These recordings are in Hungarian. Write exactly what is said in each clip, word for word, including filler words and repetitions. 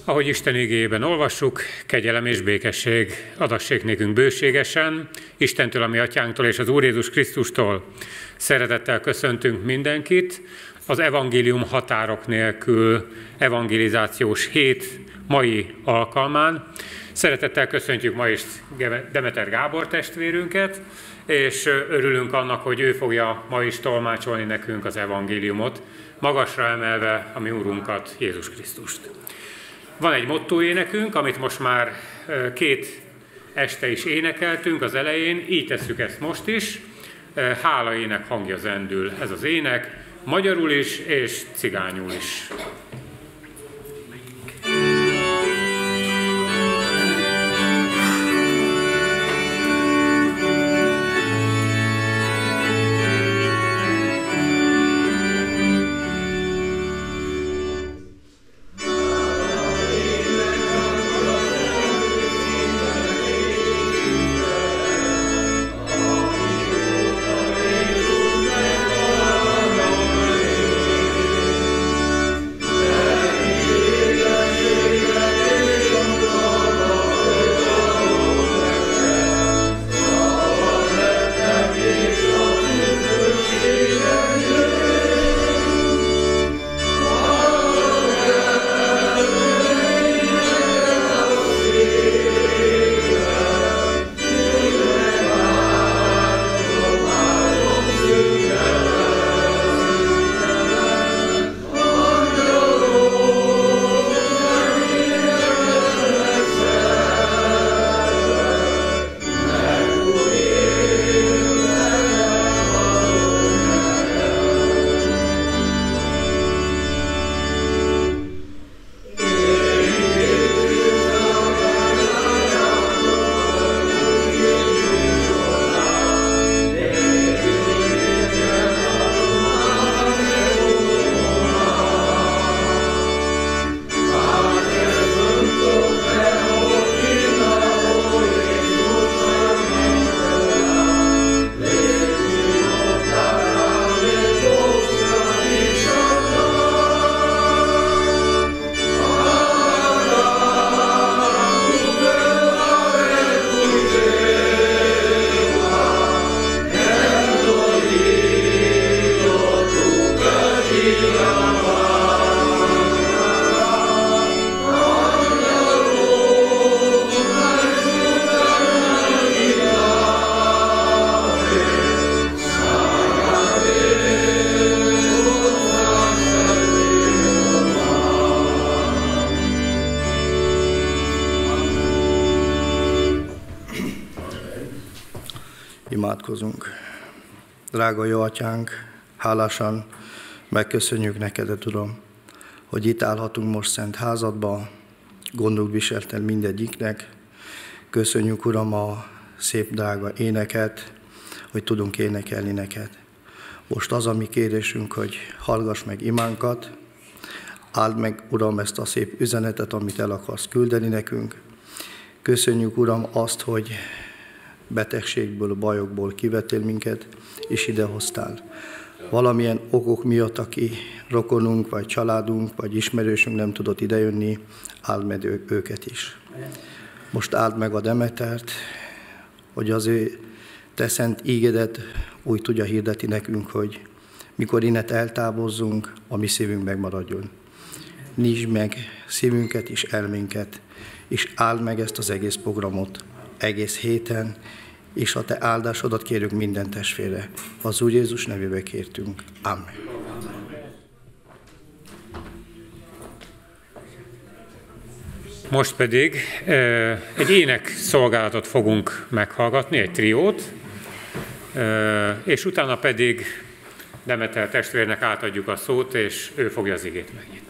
Ahogy Isten igéjében olvassuk, kegyelem és békesség adassék nékünk bőségesen, Istentől, a mi atyánktól és az Úr Jézus Krisztustól. Szeretettel köszöntünk mindenkit az evangélium határok nélkül evangelizációs hét mai alkalmán. Szeretettel köszöntjük ma is Demeter Gábor testvérünket, és örülünk annak, hogy ő fogja ma is tolmácsolni nekünk az evangéliumot, magasra emelve a mi Úrunkat, Jézus Krisztust. Van egy motto énekünk, amit most már két este is énekeltünk az elején, így tesszük ezt most is. Hála ének hangja zendül ez az ének, magyarul is és cigányul is. Imádkozunk. Drága jó atyánk, hálásan megköszönjük neked, Uram, hogy itt állhatunk most szent házadba, gondot viselten mindegyiknek. Köszönjük, Uram, a szép drága éneket, hogy tudunk énekelni neked. Most az a mi kérésünk, hogy hallgass meg imánkat, áld meg, Uram, ezt a szép üzenetet, amit el akarsz küldeni nekünk. Köszönjük, Uram, azt, hogy betegségből, bajokból kivettél minket, és idehoztál. Valamilyen okok miatt, aki rokonunk, vagy családunk, vagy ismerősünk nem tudott idejönni, áld meg őket is. Most áld meg a Demetert, hogy az ő te szent ígédet úgy tudja hirdetni nekünk, hogy mikor innen eltávozzunk, a mi szívünk megmaradjon. Nyisd meg szívünket és elménket, és áld meg ezt az egész programot, egész héten, és a te áldásodat kérjük minden testvére. Az Úr Jézus nevébe kértünk. Amen. Most pedig egy ének szolgálatot fogunk meghallgatni, egy triót, és utána pedig Demeter testvérnek átadjuk a szót, és ő fogja az igét megnyitni.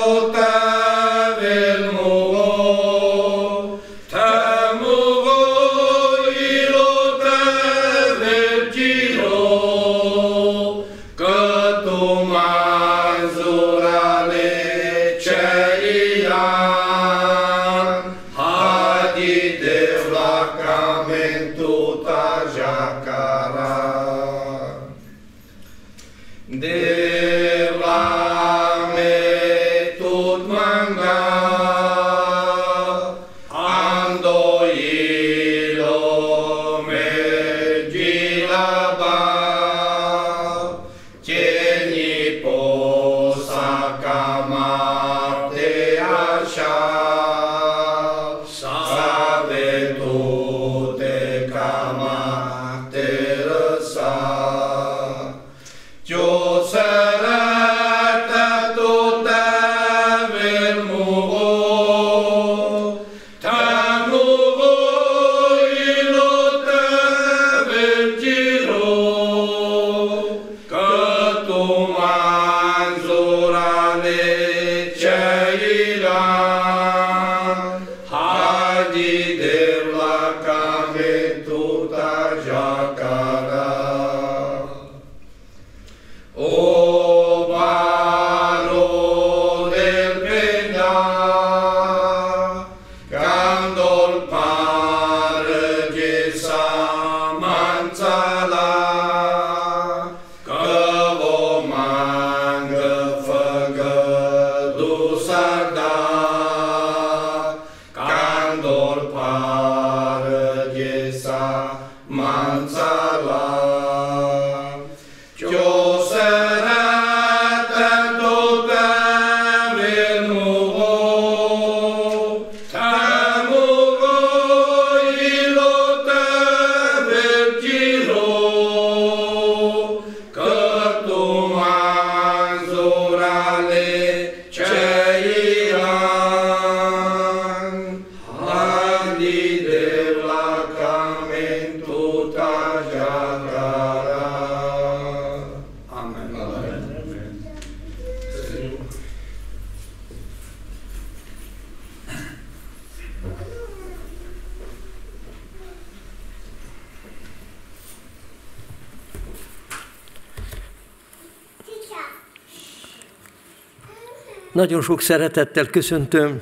Nagyon sok szeretettel köszöntöm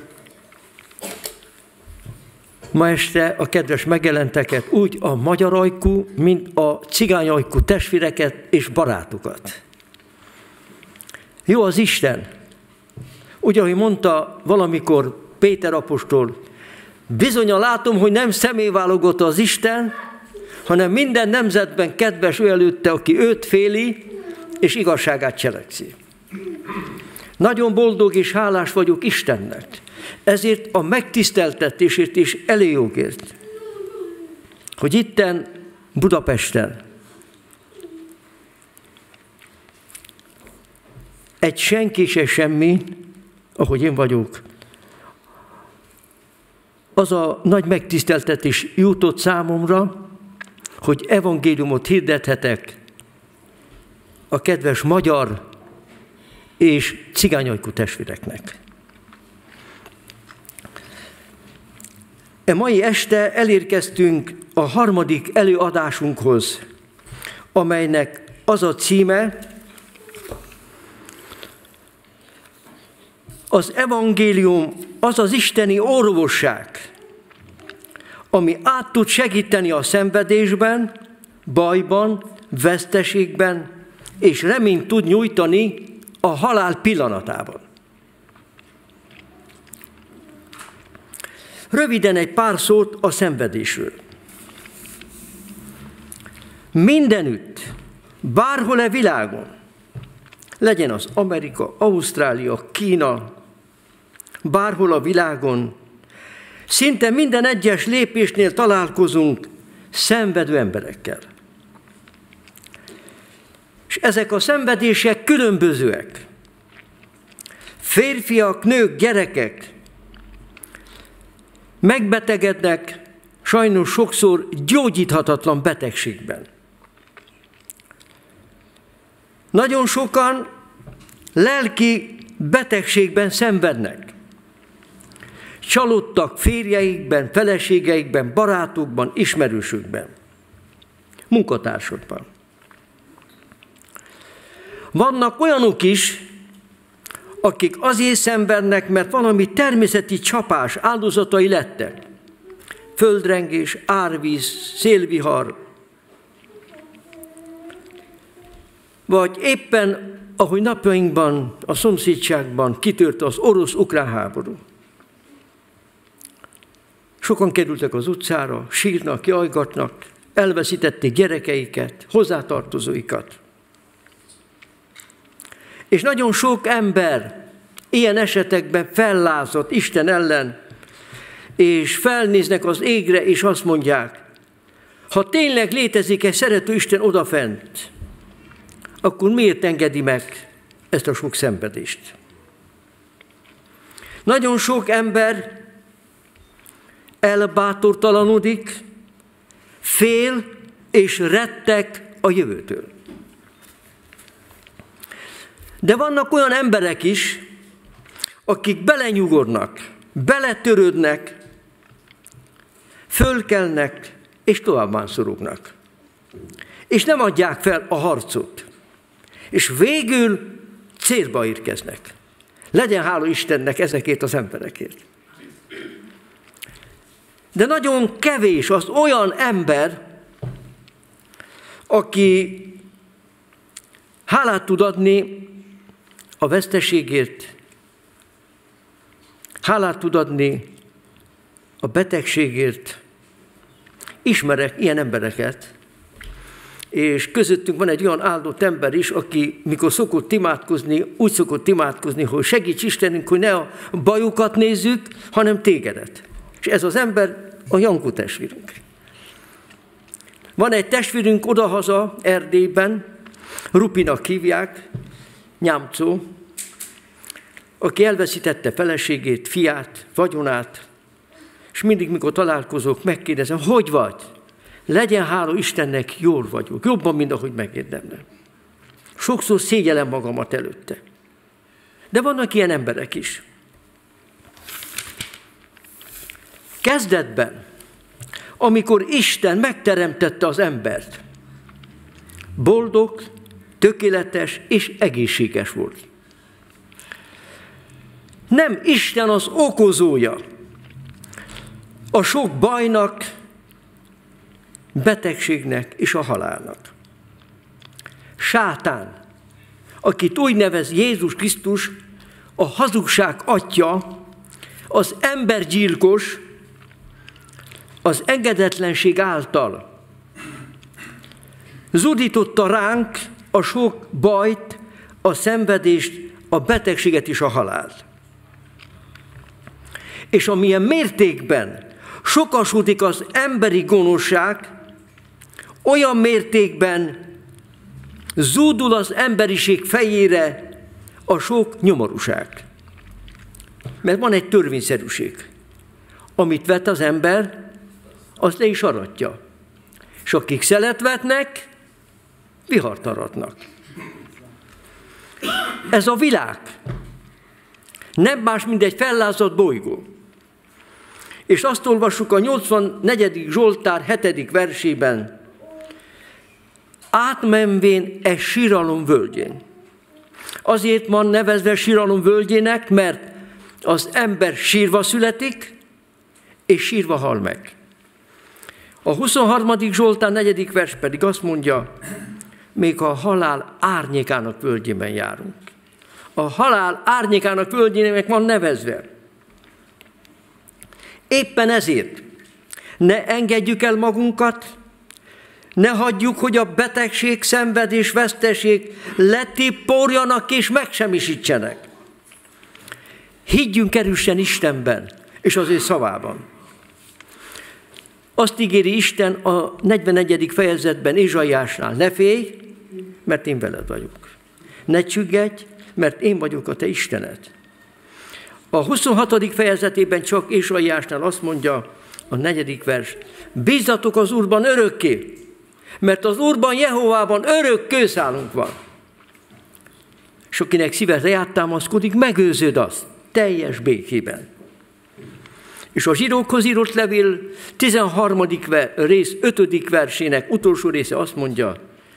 ma este a kedves megjelenteket, úgy a magyar ajkú, mint a cigány ajkú testvéreket és barátokat. Jó az Isten. Úgy, ahogy mondta valamikor Péter apostol, bizonyan látom, hogy nem személyválogató az Isten, hanem minden nemzetben kedves ő előtte, aki őt féli, és igazságát cselekszi. Nagyon boldog és hálás vagyok Istennek, ezért a megtiszteltetésért és előjogért, hogy itten Budapesten egy senki se semmi, ahogy én vagyok, az a nagy megtiszteltetés jutott számomra, hogy evangéliumot hirdethetek a kedves magyar és cigányajkú testvéreknek. E mai este elérkeztünk a harmadik előadásunkhoz, amelynek az a címe, az evangélium az az isteni orvosság, ami át tud segíteni a szenvedésben, bajban, veszteségben, és reményt tud nyújtani a halál pillanatában. Röviden egy pár szót a szenvedésről. Mindenütt, bárhol a világon, legyen az Amerika, Ausztrália, Kína, bárhol a világon, szinte minden egyes lépésnél találkozunk szenvedő emberekkel. És ezek a szenvedések különbözőek. Férfiak, nők, gyerekek megbetegednek, sajnos sokszor gyógyíthatatlan betegségben. Nagyon sokan lelki betegségben szenvednek. Csalódtak férjeikben, feleségeikben, barátokban, ismerősökben, munkatársokban. Vannak olyanok is, akik azért szenvednek, mert valami természeti csapás áldozatai lettek. Földrengés, árvíz, szélvihar, vagy éppen, ahogy napjainkban a szomszédságban kitört az orosz-ukrán háború. Sokan kerültek az utcára, sírnak, jajgatnak, elveszítették gyerekeiket, hozzátartozóikat. És nagyon sok ember ilyen esetekben fellázadt Isten ellen, és felnéznek az égre, és azt mondják, ha tényleg létezik egy szerető Isten odafent, akkor miért engedi meg ezt a sok szenvedést? Nagyon sok ember elbátortalanodik, fél és rettek a jövőtől. De vannak olyan emberek is, akik belenyugodnak, beletörődnek, fölkelnek és továbbmánszorognak. És nem adják fel a harcot. És végül célba érkeznek. Legyen hála Istennek ezekért az emberekért. De nagyon kevés az olyan ember, aki hálát tud adni a veszteségért, hálát tud adni a betegségért. Ismerek ilyen embereket, és közöttünk van egy olyan áldott ember is, aki mikor szokott imádkozni, úgy szokott imádkozni, hogy segíts Istenünk, hogy ne a bajukat nézzük, hanem tégedet. És ez az ember a Jankó testvérünk. Van egy testvérünk odahaza Erdélyben, Rupinak hívják, Nyámcó, aki elveszítette feleségét, fiát, vagyonát, és mindig, mikor találkozok, megkérdezem, hogy vagy? Legyen hála Istennek, jól vagyok, jobban, mint ahogy megérdemlem. Sokszor szégyellem magamat előtte. De vannak ilyen emberek is. Kezdetben, amikor Isten megteremtette az embert, boldog, tökéletes és egészséges volt. Nem Isten az okozója a sok bajnak, betegségnek és a halálnak. Sátán, akit úgy nevez Jézus Krisztus, a hazugság atya, az embergyilkos, az engedetlenség által zúdította ránk a sok bajt, a szenvedést, a betegséget és a halált. És amilyen mértékben sokasodik az emberi gonoszság, olyan mértékben zúdul az emberiség fejére a sok nyomorúság. Mert van egy törvényszerűség. Amit vet az ember, azt le is aratja. És akik szelet vetnek, vihart aratnak. Ez a világ nem más, mint egy fellázadt bolygó. És azt olvassuk a nyolcvannegyedik Zsoltár hetedik versében, átmenvén egy síralom völgyén. Azért van nevezve síralom völgyének, mert az ember sírva születik, és sírva hal meg. A huszonharmadik Zsoltár negyedik vers pedig azt mondja, még a halál árnyékának völgyében járunk. A halál árnyékának völgyének van nevezve. Éppen ezért ne engedjük el magunkat, ne hagyjuk, hogy a betegség, szenvedés, veszteség letipporjanak és megsemmisítsenek. Higgyünk erősen Istenben és az ő szavában. Azt ígéri Isten a negyvenegyedik fejezetben Ézsaiásnál, ne félj, mert én veled vagyok. Ne csüggedj, mert én vagyok a te Istened. A huszonhatodik fejezetében csak Ézsaiásnál azt mondja a negyedik vers, bízzatok az Úrban örökké, mert az Úrban, Jehovában örök kőszálunk van. és akinek szíve rád támaszkodik, megőrzöd azt teljes békében. És a zsidókhoz írott levél tizenharmadik rész, ötödik versének utolsó része azt mondja,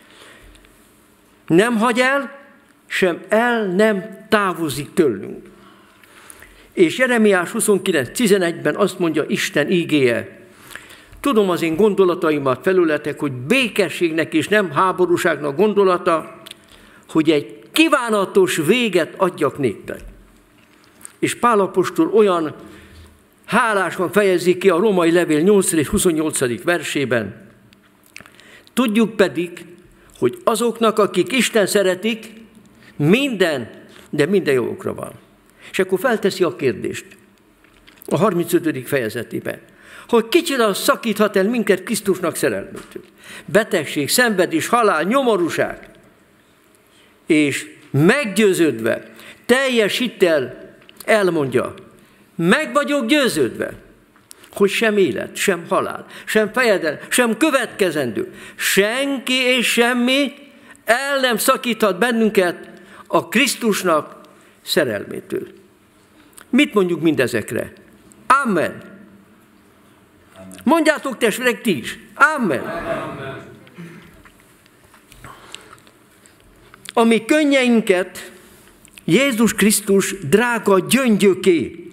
nem hagy el, sem el nem távozik tőlünk. És Jeremiás huszonkilenc tizenegyben azt mondja Isten ígéje, tudom az én gondolataimat felületek, hogy békességnek és nem háborúságnak gondolata, hogy egy kívánatos véget adjak néktek. És Pál apostol olyan hálásan fejezi ki a római levél nyolcadik huszonnyolcadik versében. Tudjuk pedig, hogy azoknak, akik Isten szeretik, minden, de minden jogokra van. És akkor felteszi a kérdést a harmincötödik fejezetében, hogy kicsoda szakíthat el minket Krisztusnak szerelmüktől. Betegség, szenvedés, halál, nyomorúság. És meggyőződve, teljes hittel elmondja, meg vagyok győződve, hogy sem élet, sem halál, sem fejedelem, sem következendő, senki és semmi el nem szakíthat bennünket a Krisztusnak szerelmétől. Mit mondjuk mindezekre? Amen. Amen. Mondjátok testvérek ti is. Amen. Amen. A mi könnyeinket Jézus Krisztus drága gyöngyöké,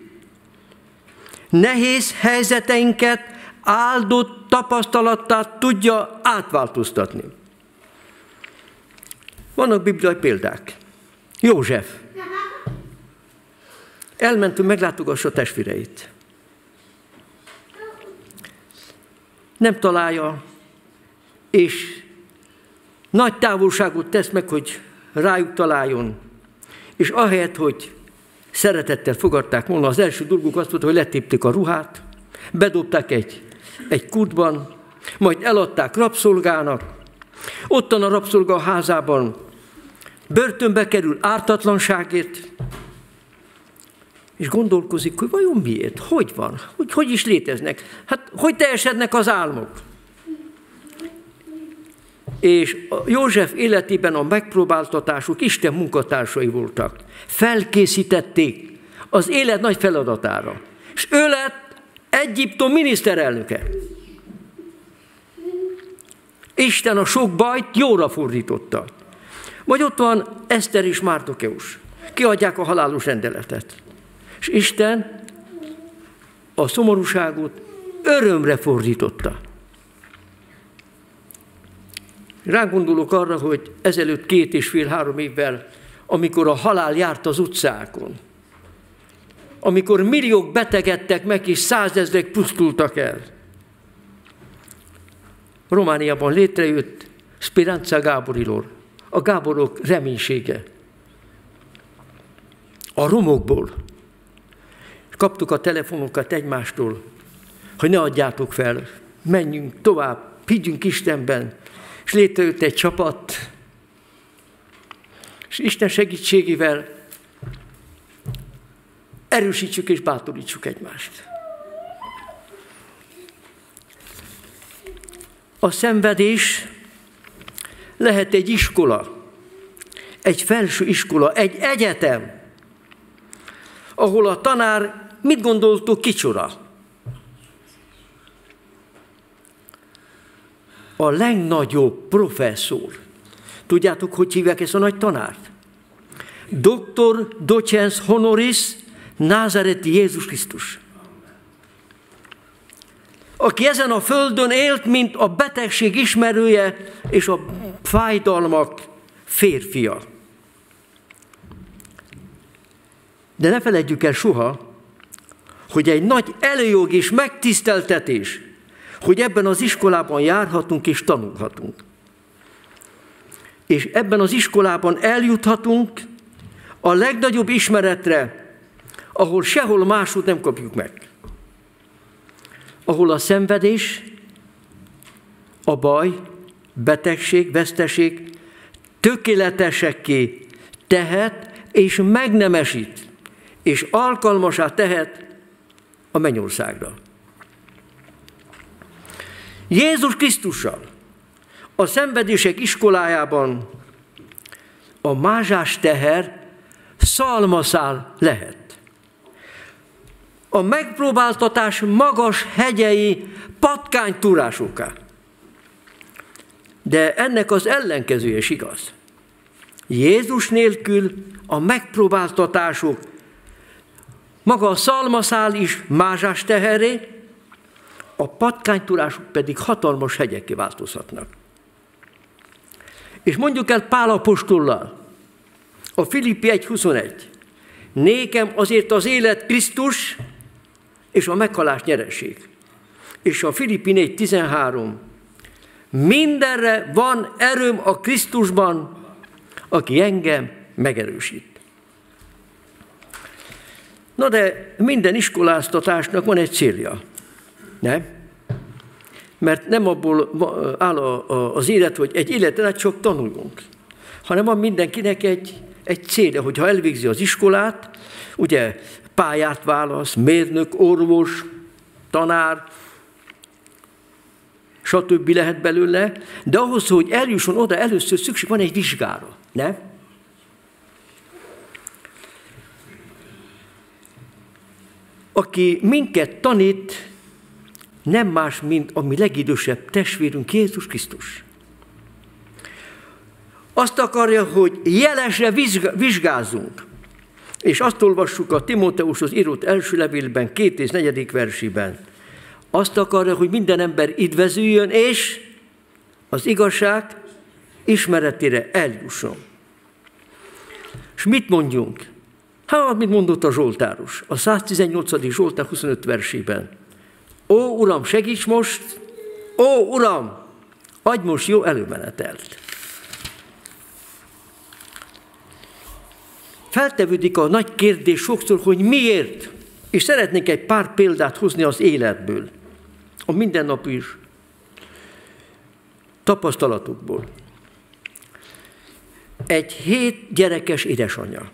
nehéz helyzeteinket áldott tapasztalattá tudja átváltoztatni. Vannak bibliai példák. József elment, hogy meglátogassa a testvéreit. Nem találja, és nagy távolságot tesz meg, hogy rájuk találjon. És ahelyett, hogy szeretettel fogadták volna, az első dolguk azt volt, hogy letépték a ruhát, bedobták egy, egy kútban, majd eladták rabszolgának. Ottan a rabszolga házában börtönbe kerül ártatlanságért, és gondolkozik, hogy vajon miért, hogy van, hogy, hogy is léteznek, hát hogy teljesednek az álmok. És József életében a megpróbáltatások Isten munkatársai voltak. Felkészítették az élet nagy feladatára. És ő lett Egyiptom miniszterelnöke. Isten a sok bajt jóra fordította. Vagy ott van Eszter és Márdokeus. Kiadják a halálos rendeletet. És Isten a szomorúságot örömre fordította. Rá gondolok arra, hogy ezelőtt két és fél-három évvel, amikor a halál járt az utcákon, amikor milliók betegedtek meg, és százezrek pusztultak el. Romániában létrejött Speranza Gáborilor, a Gáborok reménysége. A romokból kaptuk a telefonokat egymástól, hogy ne adjátok fel, menjünk tovább, higgyünk Istenben, és létrejött egy csapat, és Isten segítségével erősítsük és bátorítsuk egymást. A szenvedés lehet egy iskola, egy felső iskola, egy egyetem, ahol a tanár mit gondoltok kicsoda? A legnagyobb professzor. Tudjátok, hogy hívják ezt a nagy tanárt? doktor docens honoris Názáreti Jézus Krisztus. Aki ezen a földön élt, mint a betegség ismerője és a fájdalmak férfia. De ne feledjük el soha, hogy egy nagy előjog és megtiszteltetés, hogy ebben az iskolában járhatunk és tanulhatunk. És ebben az iskolában eljuthatunk a legnagyobb ismeretre, ahol sehol máshogy nem kapjuk meg. Ahol a szenvedés, a baj, betegség, veszteség tökéletesekké tehet és megnemesít, és alkalmassá tehet a mennyországra. Jézus Krisztussal a szenvedések iskolájában a mázsás teher szalmaszál lehet. A megpróbáltatás magas hegyei patkánytúrásoká. De ennek az ellenkezője is igaz. Jézus nélkül a megpróbáltatások, maga a szalmaszál is mázsás teheré, a patkánytúrások pedig hatalmas hegyekké változhatnak. És mondjuk el Pál apostollal, a Filippi egy huszonegy. Nékem azért az élet Krisztus, és a meghalás nyereség. És a Filippi négy tizenhárom. Mindenre van erőm a Krisztusban, aki engem megerősít. Na de minden iskoláztatásnak van egy célja, nem? Mert nem abból áll az élet, hogy egy életen át csak tanuljunk, hanem van mindenkinek egy, egy célja, hogyha elvégzi az iskolát, ugye pályát válasz, mérnök, orvos, tanár, stb. Lehet belőle, de ahhoz, hogy eljusson oda, először szükség van egy vizsgára, nem? Aki minket tanít, nem más, mint a mi legidősebb testvérünk, Jézus Krisztus. Azt akarja, hogy jelesre vizsgázzunk. És azt olvassuk a Timóteushoz írott első levélben, két és negyedik versében. Azt akarja, hogy minden ember üdvözüljön, és az igazság ismeretére eljusson. És mit mondjunk? Hát, mit mondott a Zsoltáros? A száztizennyolcadik Zsoltár huszonöt versében. Ó, Uram, segíts most! Ó, Uram, adj most jó előmenetelt! Feltevődik a nagy kérdés sokszor, hogy miért? És szeretnék egy pár példát hozni az életből, a mindennapi tapasztalatokból. Egy hét gyerekes édesanyja,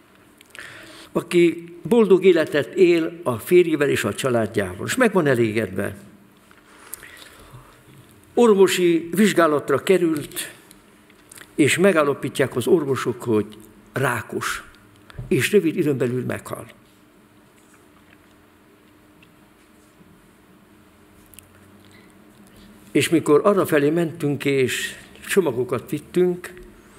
aki boldog életet él a férjével és a családjával, és meg van elégedve. Orvosi vizsgálatra került, és megállapítják az orvosok, hogy rákos, és rövid időn belül meghal. És mikor arrafelé mentünk, és csomagokat vittünk,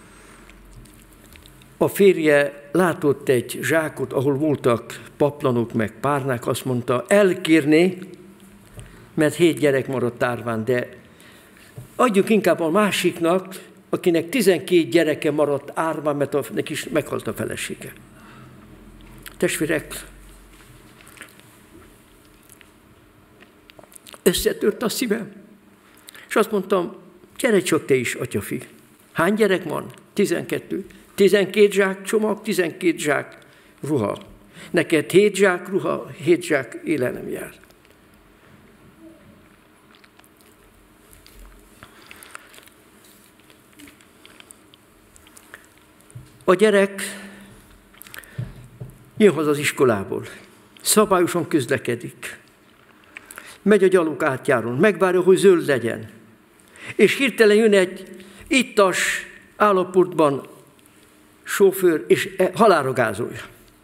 a férje látott egy zsákot, ahol voltak paplanok, meg párnák, azt mondta, elkérné, mert hét gyerek maradt árván, de adjuk inkább a másiknak, akinek tizenkét gyereke maradt árván, mert a, neki is meghalt a felesége. Testvérek, összetört a szívem, és azt mondtam, gyere csak te is, atyafi. Hány gyerek van? Tizenkettő. Tizenkét zsák csomag, tizenkét zsák ruha. Neked hét zsák ruha, hét zsák élelem jár. A gyerek jön haza az iskolából, szabályosan közlekedik, megy a gyalog átjáron, megvárja, hogy zöld legyen, és hirtelen jön egy ittas állapotban sofőr, és halálra gázolja.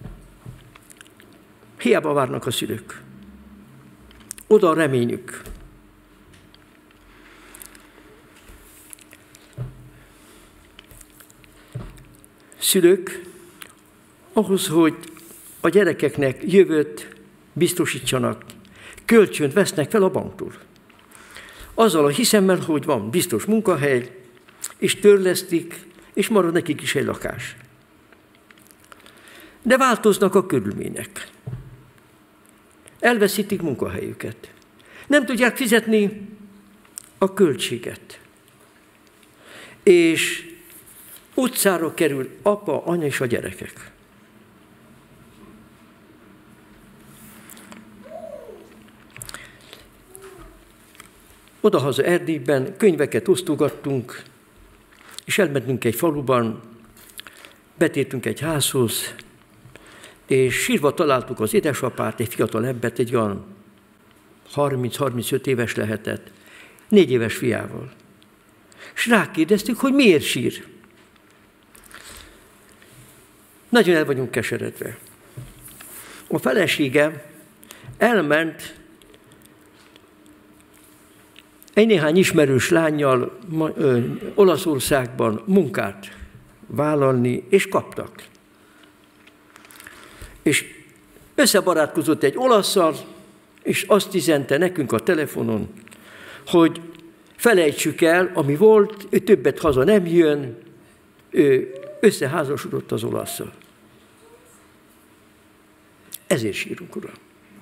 Hiába várnak a szülők. Oda a reményük. Szülők ahhoz, hogy a gyerekeknek jövőt biztosítsanak, kölcsönt vesznek fel a banktól. Azzal a hiszemmel, hogy van biztos munkahely, és törlesztik, és marad nekik is egy lakás. De változnak a körülmények. Elveszítik munkahelyüket. Nem tudják fizetni a költséget. És utcára kerül apa, anya és a gyerekek. Odahaza Erdélyben könyveket osztogattunk, és elmentünk egy faluban, betértünk egy házhoz, és sírva találtuk az édesapát, egy fiatal embert, egy olyan harminc-harmincöt éves lehetett, négy éves fiával. És rákérdeztük, hogy miért sír. Nagyon el vagyunk keseredve. A felesége elment egy néhány ismerős lánnyal ö, Olaszországban munkát vállalni, és kaptak. És összebarátkozott egy olasszal, és azt üzente nekünk a telefonon, hogy felejtsük el, ami volt, ő többet haza nem jön, ő összeházasodott az olasszal. Ezért sírunk, Uram.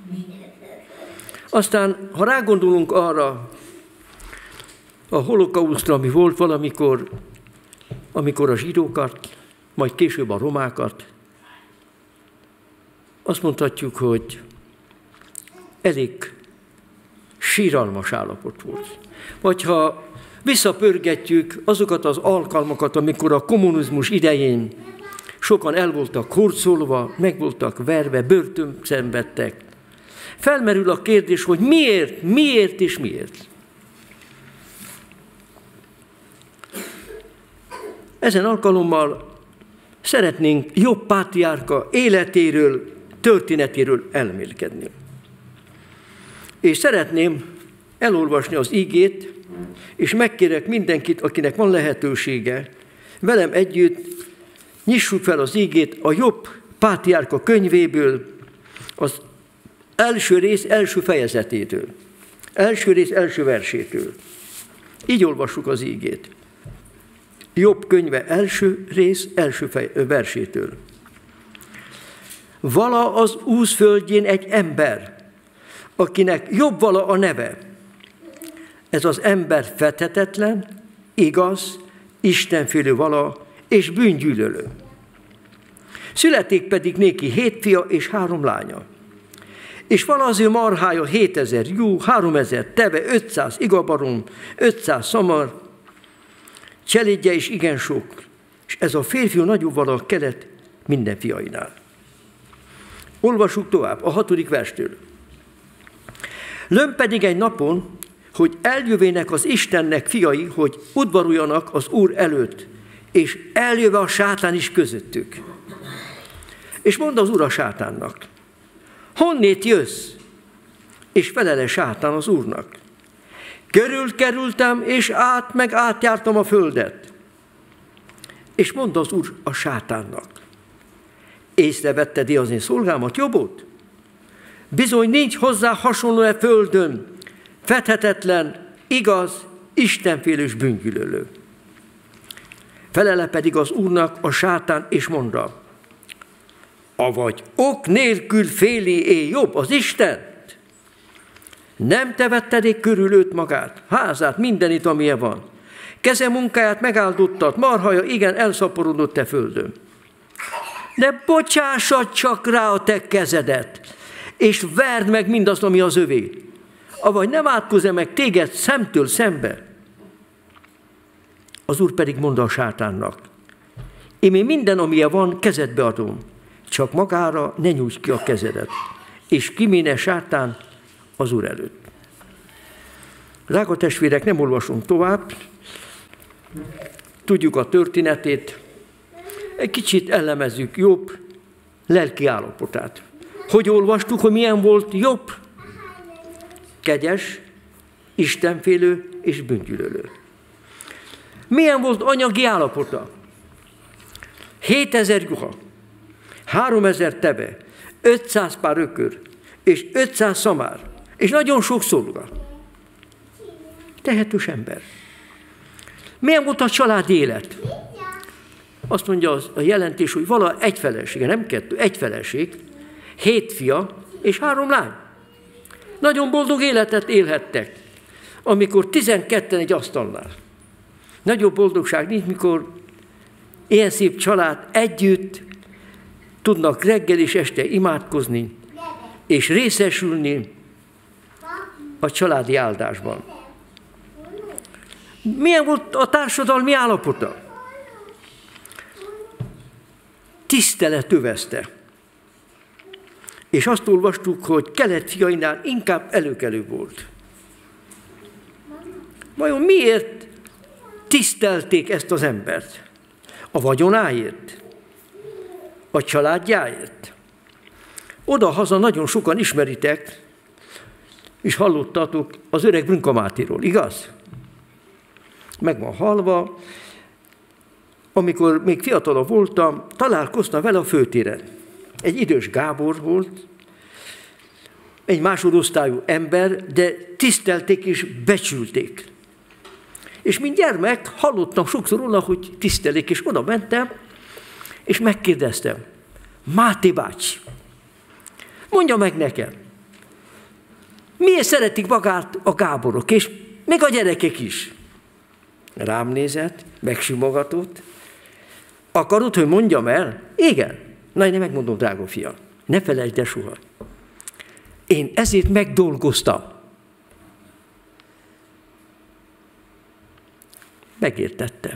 Aztán, ha rágondolunk arra a holokausztra, ami volt valamikor, amikor a zsidókat, majd később a romákat, azt mondhatjuk, hogy elég síralmas állapot volt. Vagy ha visszapörgetjük azokat az alkalmakat, amikor a kommunizmus idején sokan el voltak hurcolva, meg voltak verve, börtönt szenvedtek, felmerül a kérdés, hogy miért, miért és miért. Ezen alkalommal szeretnénk Jobb pátriárka életéről, történetéről elmélkedni. És szeretném elolvasni az igét, és megkérek mindenkit, akinek van lehetősége, velem együtt nyissuk fel az igét a Jobb pátriárka könyvéből, az első rész első fejezetétől, első rész első versétől. Így olvassuk az igét. Jobb könyve első rész első fej, versétől. Vala az Úz földjén egy ember, akinek Jobb vala a neve. Ez az ember fethetetlen, igaz, istenfélő vala és bűngyűlölő. Születik pedig néki hét fia és három lánya. És vala az ő marhája hétezer jú, háromezer teve, ötszáz igabarom, ötszáz szamar, cselédje is igen sok, és ez a férfiú nagyobb vala a kelet minden fiainál. Olvassuk tovább, a hatodik verstől. Lőn pedig egy napon, hogy eljövének az Istennek fiai, hogy udvaroljanak az Úr előtt, és eljöve a sátán is közöttük. És mondta az Úr a sátánnak, honnét jössz? És felele sátán az Úrnak. Körülkerültem, és át meg átjártam a földet. És mondta az Úr a sátánnak, észrevetted-e az én szolgámat, Jobbot? Bizony nincs hozzá hasonló-e földön, fethetetlen, igaz, istenfélős bűngyűlölő. Felele pedig az Úrnak a sátán, és mondta, avagy ok nélkül féli é Jobb az Istent? Nem te vetted körül őt magát, házát, mindenit, amilyen van. Keze munkáját megáldottat, marhaja igen elszaporodott te földön. De bocsássad csak rá a te kezedet, és verd meg mindazt, ami az övé. Avagy nem átkoz-e meg téged szemtől szembe? Az Úr pedig mondta a sátánnak, én minden, amilyen van, kezedbe adom, csak magára ne nyújts ki a kezedet, és kiméne sátán az Úr előtt. Drága testvérek, nem olvasunk tovább, tudjuk a történetét, egy kicsit elemezzük Jobb lelki állapotát. Hogy olvastuk, hogy milyen volt Jobb? Kegyes, istenfélő és bűngyűlölő. Milyen volt anyagi állapota? hétezer juha, háromezer teve, ötszáz pár ökör, és ötszáz szamár, és nagyon sok szolga. Tehetős ember. Milyen volt a családi élet? Azt mondja az, a jelentés, hogy vala egy felesége, nem kettő, egy feleség, hét fia és három lány. Nagyon boldog életet élhettek, amikor tizenketten egy asztalnál. Nagyobb boldogság nincs, mikor ilyen szép család együtt tudnak reggel és este imádkozni, és részesülni a családi áldásban. Milyen volt a társadalmi állapota? Tisztelet övezte. És azt olvastuk, hogy kelet fiainál inkább előkelő volt. Vajon miért tisztelték ezt az embert? A vagyonáért? a családjáért. Oda-haza nagyon sokan ismeritek, és hallottatok az öreg Brünka Mátéról, igaz? Meg van halva. Amikor még fiatalabb voltam, találkoztam vele a főtéren. Egy idős Gábor volt, egy másodosztályú ember, de tisztelték és becsülték. És mint gyermek hallottam sokszor róla, hogy tisztelik, és oda mentem, és megkérdeztem, Máté bácsi, mondja meg nekem, miért szeretik magát a Gáborok, és még a gyerekek is? Rám nézett, megsimogatott. Akarod, hogy mondjam el? Igen. Na, én megmondom, drága fiam, ne felejtsd el soha. Én ezért megdolgoztam. Megértette.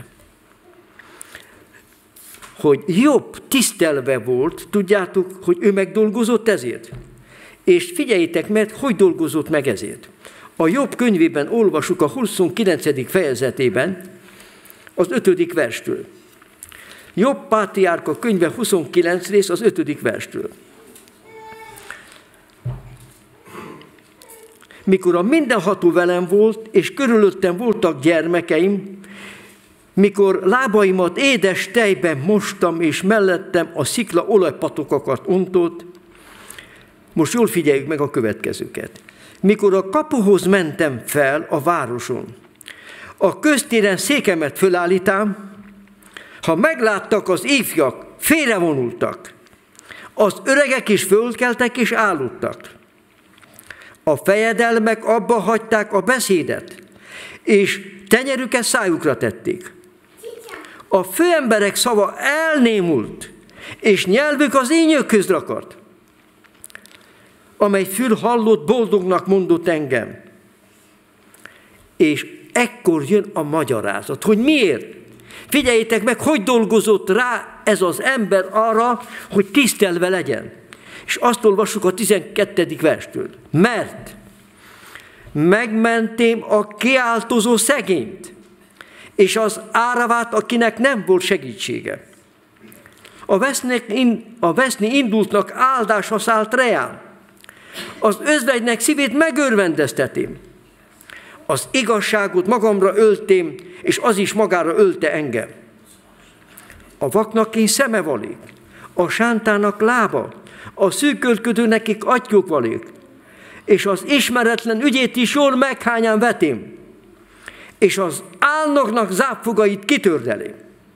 Hogy Jobb tisztelve volt, tudjátok, hogy ő megdolgozott ezért. És figyeljétek meg, hogy dolgozott meg ezért. A Jobb könyvében olvasjuk a huszonkilencedik fejezetében az ötödik verstől. Jobb pátriárka könyve huszonkilenc rész az ötödik verstől. Mikor a mindenható velem volt, és körülöttem voltak gyermekeim, mikor lábaimat édes tejben mostam, és mellettem a szikla olajpatokakat ontott, most jól figyeljük meg a következőket. Mikor a kapuhoz mentem fel a városon, a köztéren székemet fölállítám, ha megláttak az ifjak, félrevonultak, az öregek is fölkeltek és állottak. A fejedelmek abba hagyták a beszédet, és tenyerüket szájukra tették. A főemberek szava elnémult, és nyelvük az ínyökhöz rakadt, amely fül hallott, boldognak mondott engem. És ekkor jön a magyarázat, hogy miért? Figyeljétek meg, hogy dolgozott rá ez az ember arra, hogy tisztelve legyen. És azt olvassuk a tizenkettedik verstől. Mert megmentém a kiáltozó szegényt, és az áravát, akinek nem volt segítsége. A, vesznek, a veszni indultnak áldása szállt reám. Az özvegynek szívét megörvendeztetém. Az igazságot magamra öltém, és az is magára ölte engem. A vaknak én szeme valék, a sántának lába, a szűkölködő nekik atyjuk valék, és az ismeretlen ügyét is jól meghányán vetém, és az álnoknak zápfogait kitördelém.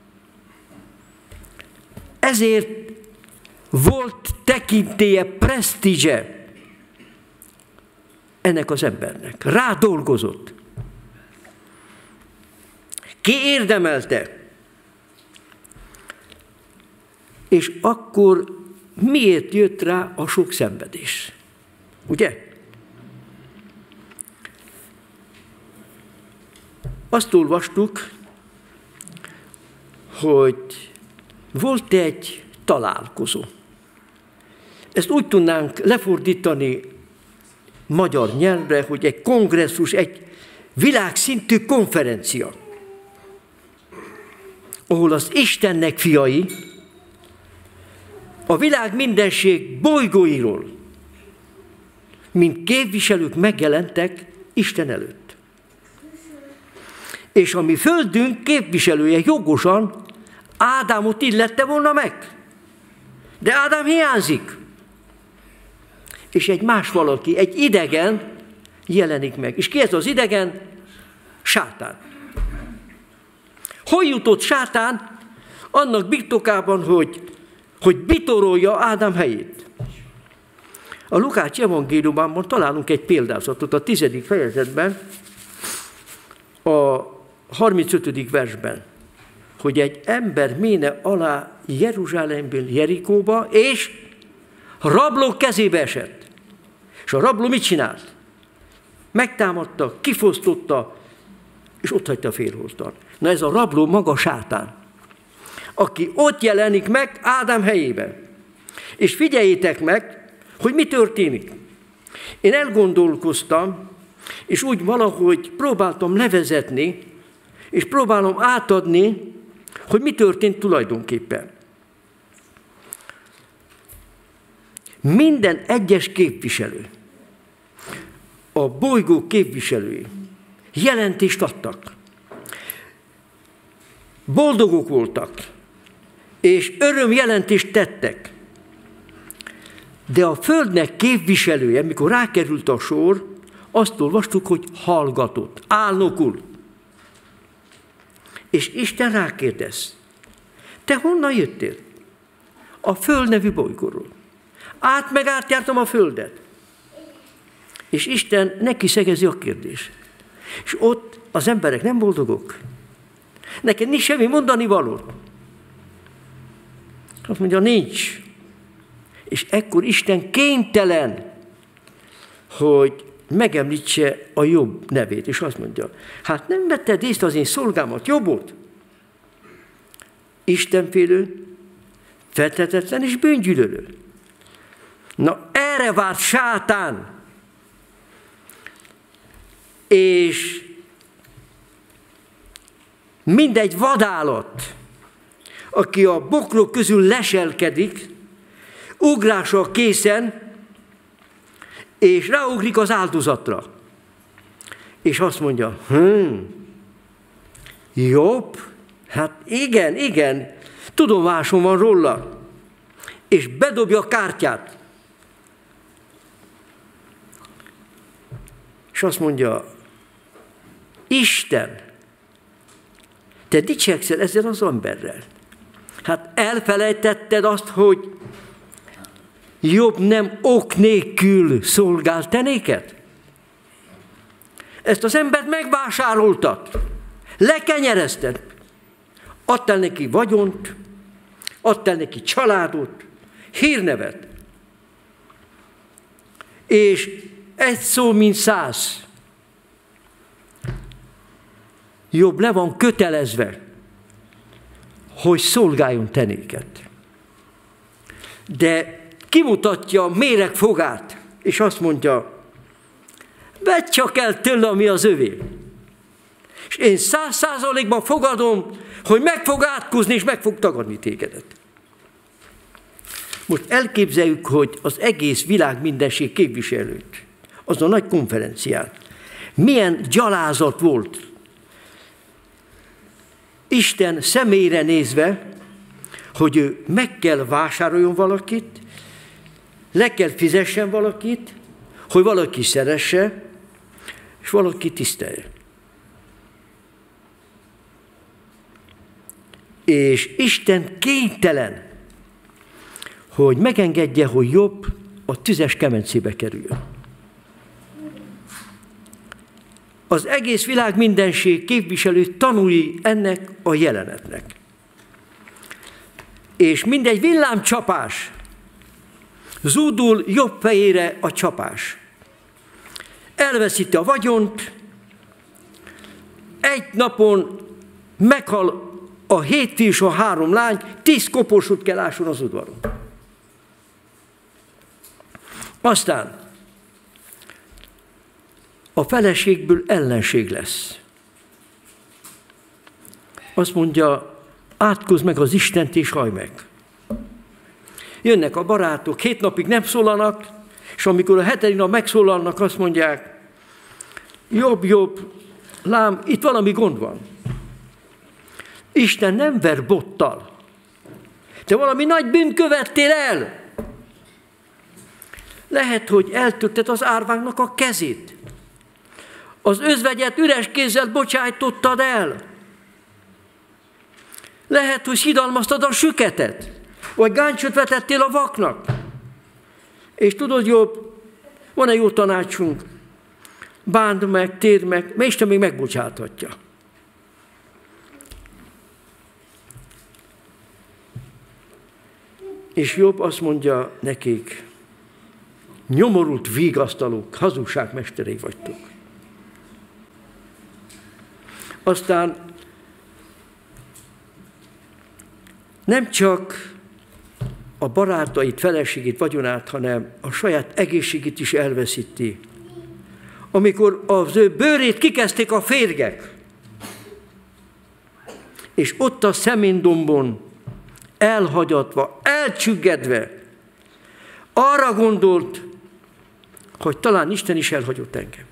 Ezért volt tekintélye, presztízse ennek az embernek. Rá dolgozott. Ki érdemelte? És akkor miért jött rá a sok szenvedés? Ugye? Azt olvastuk, hogy volt egy találkozó. Ezt úgy tudnánk lefordítani magyar nyelvre, hogy egy kongresszus, egy világszintű konferencia, ahol az Istennek fiai a világ mindenség bolygóiról, mint képviselők megjelentek Isten előtt. És a mi földünk képviselője jogosan Ádámot illette volna meg. De Ádám hiányzik. És egy más valaki, egy idegen jelenik meg. És ki ez az idegen? Sátán. Hol jutott Sátán? Annak birtokában, hogy, hogy bitorolja Ádám helyét. A Lukács evangéliumában találunk egy példázatot a tizedik fejezetben, a harmincötödik versben, hogy egy ember méne alá Jeruzsálemből Jerikóba, és rablók kezébe esett. És a rabló mit csinált? Megtámadta, kifosztotta, és ott hagyta félholtan. Na ez a rabló maga Sátán, aki ott jelenik meg Ádám helyében. És figyeljétek meg, hogy mi történik. Én elgondolkoztam, és úgy valahogy próbáltam levezetni, és próbálom átadni, hogy mi történt tulajdonképpen. minden egyes képviselő, a bolygó képviselői jelentést adtak. Boldogok voltak, és örömjelentést tettek. De a Földnek képviselője, mikor rákerült a sor, azt olvastuk, hogy hallgatott, álnokul. És Isten rákérdez, te honnan jöttél? A Föld nevű bolygóról. Át meg átjártam a Földet. És Isten neki szegezi a kérdést. És ott az emberek nem boldogok. Neked nincs semmi mondani való. Azt mondja, nincs. És ekkor Isten kénytelen, hogy megemlítse a Jobb nevét. És azt mondja, hát nem vetted észre az én szolgámat, Jobbot? Istenfélő, fedhetetlen és bűngyűlölő. Na erre várt sátán. És mindegy vadállat, aki a bokrok közül leselkedik, ugrással készen, és ráugrik az áldozatra. És azt mondja, hm, Jobb? Hát igen, igen, tudomásom van róla. És bedobja a kártyát. És azt mondja, Isten, te dicsekszel ezzel az emberrel. Hát elfelejtetted azt, hogy Jobb nem ok nélkül szolgál te néked? Ezt az embert megvásároltad, lekenyerezted, adtál neki vagyont, adtál neki családot, hírnevet. És egy szó, mint száz. Jobb le van kötelezve, hogy szolgáljon te néked. De kimutatja méregfogát, és azt mondja, vedd csak el tőle, ami az övé. És én száz százalékban fogadom, hogy meg fog átkozni, és meg fog tagadni tégedet. Most elképzeljük, hogy az egész világ mindenség képviselőt, az a nagy konferencián, milyen gyalázat volt. Isten személyre nézve, hogy ő meg kell vásároljon valakit, le kell fizessen valakit, hogy valaki szeresse, és valaki tisztelje. És Isten kénytelen, hogy megengedje, hogy Jobb a tüzes kemencébe kerüljön. Az egész világ mindenség képviselő tanúi ennek a jelenetnek. És mindegy villámcsapás, zúdul Jobb fejére a csapás. Elveszíti a vagyont, egy napon meghal a hét fiú és a három lány, tíz koporsót kell ásson az udvaron. Aztán a feleségből ellenség lesz. Azt mondja, átkozz meg az Istent és hallj meg. Jönnek a barátok, hét napig nem szólalnak, és amikor a hetedik nap megszólalnak, azt mondják, jobb, jobb, lám, itt valami gond van. Isten nem ver bottal. Te valami nagy bűnt követtél el. Lehet, hogy eltörted az árvánknak a kezét. Az özvegyet üres kézzel bocsájtottad el. Lehet, hogy hidalmaztad a süketet, vagy gáncsot vetettél a vaknak. És tudod, Jobb, van egy jó tanácsunk, bánd meg, térd meg, mert Isten még megbocsáthatja. És Jobb azt mondja nekik, nyomorult vigasztalók, hazugságmesterei vagytok. Aztán nem csak a barátait, feleségét, vagyonát, hanem a saját egészségét is elveszíti. Amikor az ő bőrét kikezdték a férgek, és ott a szeméndombon elhagyatva, elcsüggedve, arra gondolt, hogy talán Isten is elhagyott engem.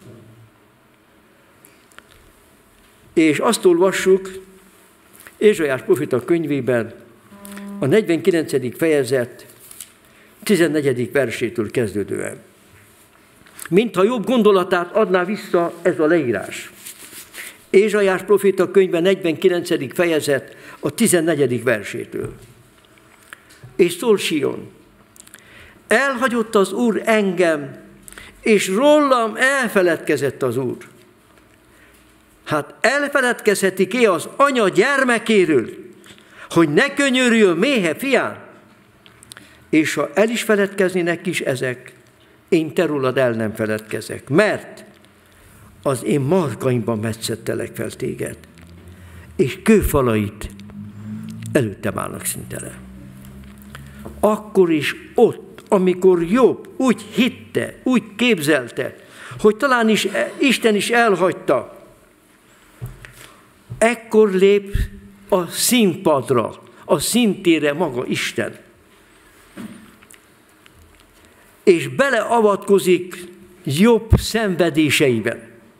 És azt olvassuk Ézsaiás proféta könyvében, a negyvenkilencedik fejezet tizennegyedik versétől kezdődően. Mintha jobb gondolatát adná vissza ez a leírás. Ézsaiás proféta könyve negyvenkilencedik fejezet a tizennegyedik versétől. És szól Sion: elhagyott az Úr engem, és rólam elfeledkezett az Úr. Hát elfeledkezheti-e az anya gyermekéről, hogy ne könyörüljön méhe fián? És ha el is feledkeznének is ezek, én te rólad el nem feledkezek, mert az én markaimban metszettelek fel téged, és kőfalait előttem állnak szintele. Akkor is ott, amikor Jobb úgy hitte, úgy képzelte, hogy talán is Isten is elhagyta, ekkor lép a színpadra, a szintére maga Isten. És beleavatkozik Jobb szenvedéseiben.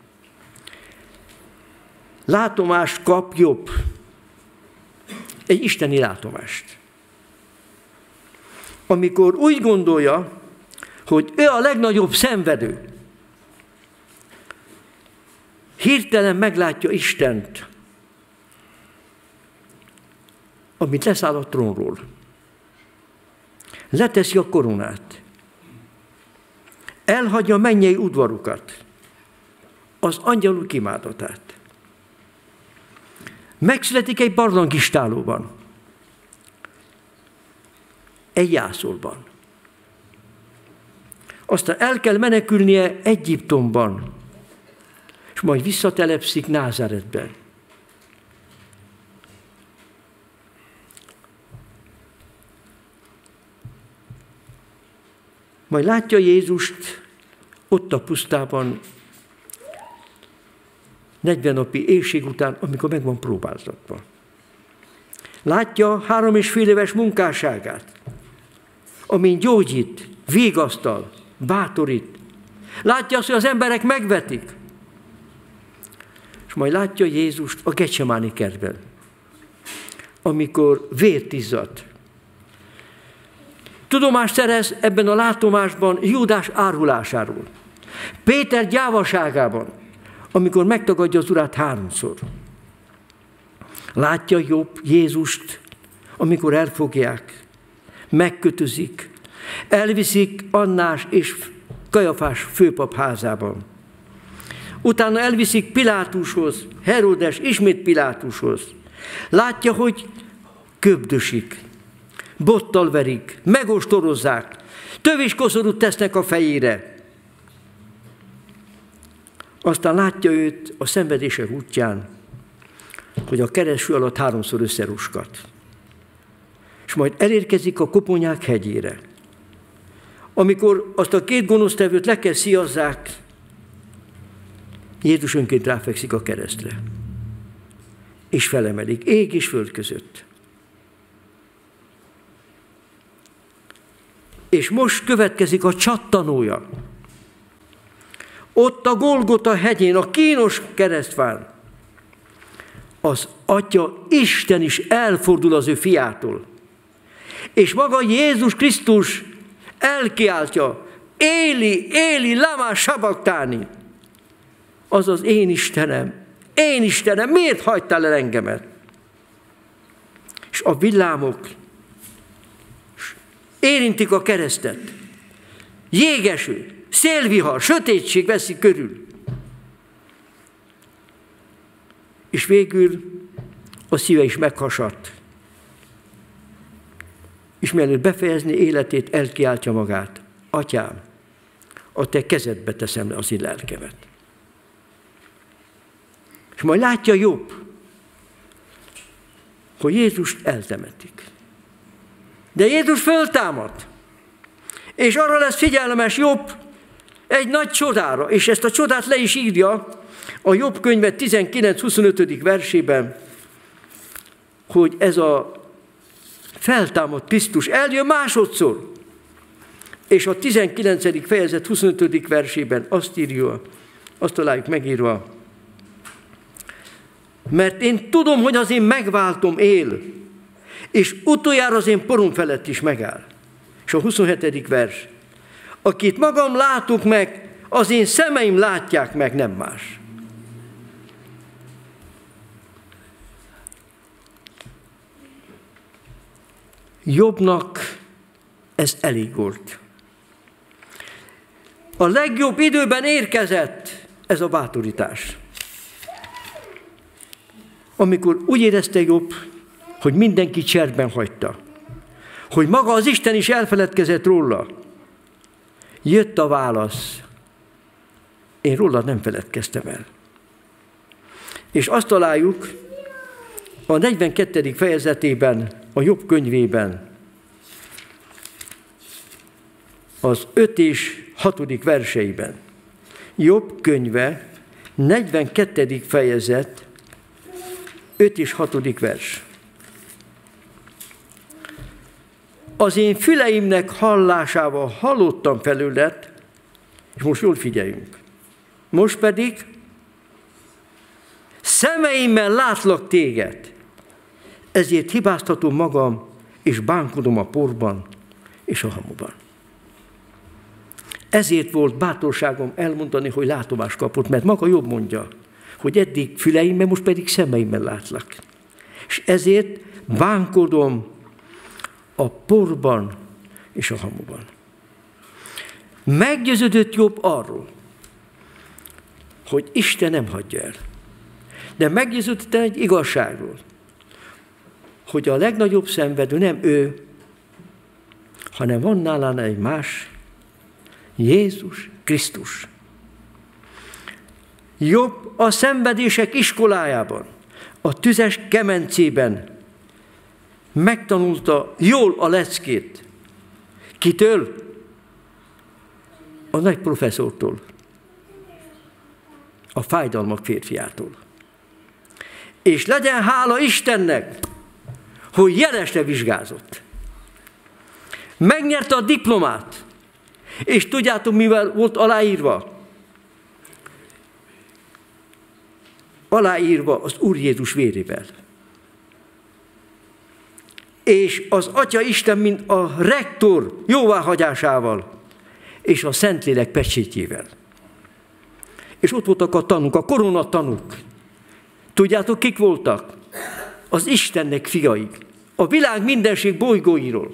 Látomást kap Jobb. Egy isteni látomást. Amikor úgy gondolja, hogy ő a legnagyobb szenvedő, hirtelen meglátja Istent, amit leszáll a trónról. Leteszi a koronát. Elhagyja a mennyei udvarukat, az angyalok imádatát. Megszületik egy barlangistálóban, egy jászolban. Aztán el kell menekülnie Egyiptomban, és majd visszatelepszik Názáretben. Majd látja Jézust ott a pusztában, negyven napi éhség után, amikor meg van próbáltatva. Látja három és fél éves munkásságát, amin gyógyít, vigasztal, bátorít. Látja azt, hogy az emberek megvetik. És majd látja Jézust a Getsemáni kertben, amikor vért izzadt. Tudomást szerez ebben a látomásban Júdás árulásáról. Péter gyávaságában, amikor megtagadja az Urát háromszor. Látja Jobb Jézust, amikor elfogják, megkötözik, elviszik Annás és Kajafás főpap házában. Utána elviszik Pilátushoz, Heródes ismét Pilátushoz. Látja, hogy köbdösik, bottal verik, megostorozzák, töviskoszorút tesznek a fejére. Aztán látja őt a szenvedések útján, hogy a kereső alatt háromszor összeruskat. És majd elérkezik a Koponyák hegyére. Amikor azt a két gonosztevőt le kell szíjazzák, Jézus önként ráfekszik a keresztre. És felemelik, ég és föld között. És most következik a csattanója. Ott a Golgota hegyén, a kínos keresztfán, az Atya Isten is elfordul az ő fiától. És maga Jézus Krisztus elkiáltja, Éli, Éli, lama sabachthani. Azaz én Istenem, én Istenem, miért hagytál el engemet? És a villámok érintik a keresztet. Jégeső, szélvihar, sötétség veszi körül. És végül a szíve is meghasadt. És mielőtt befejezni életét, elkiáltja magát. Atyám, a te kezedbe teszem le az én lelkemet. És majd látja Jobb, hogy Jézust eltemetik. De Jézus föltámad, és arra lesz figyelmes Jobb egy nagy csodára, és ezt a csodát le is írja a Jobb könyve tizenkilenc huszonötödik versében, hogy ez a feltámadt Krisztus eljön másodszor, És a tizenkilencedik fejezet huszonötödik versében azt írja, azt találjuk megírva, mert én tudom, hogy az én megváltom él, és utoljára az én porom felett is megáll. És a huszonhetedik vers, akit magam látok meg, az én szemeim látják meg, nem más. Jobbnak ez elég volt. A legjobb időben érkezett ez a bátorítás. Amikor úgy érezte Jobb, hogy mindenki cserben hagyta, hogy maga az Isten is elfeledkezett róla, jött a válasz, én róla nem feledkeztem el. És azt találjuk a negyvenkettedik fejezetében, a Jobb könyvében, az öt és hatodik verseiben. Jobb könyve, negyvenkettedik fejezet, öt és hatodik vers. Az én füleimnek hallásával hallottam felőled, és most jól figyeljünk. Most pedig szemeimmel látlak téged, ezért hibáztatom magam, és bánkodom a porban és a hamuban. Ezért volt bátorságom elmondani, hogy látomást kapott, mert maga Jobb mondja, hogy eddig füleimmel, most pedig szemeimmel látlak. És ezért bánkodom a porban és a hamuban. Meggyőződött Jobb arról, hogy Isten nem hagyja el. De meggyőződött egy igazságról, hogy a legnagyobb szenvedő nem ő, hanem van nálán egy más, Jézus Krisztus. Jobb a szenvedések iskolájában, a tüzes kemencében megtanulta jól a leckét. Kitől? A nagy professzortól. A fájdalmak férfiától. És legyen hála Istennek, hogy jelesre vizsgázott. Megnyerte a diplomát. És tudjátok, mivel volt aláírva? Aláírva az Úr Jézus vérével. És az Atya Isten, mint a rektor jóváhagyásával, és a Szentlélek pecsétjével. És ott voltak a tanúk, a koronatanúk. Tudjátok, kik voltak? Az Istennek fiai, a világ mindenség bolygóiról.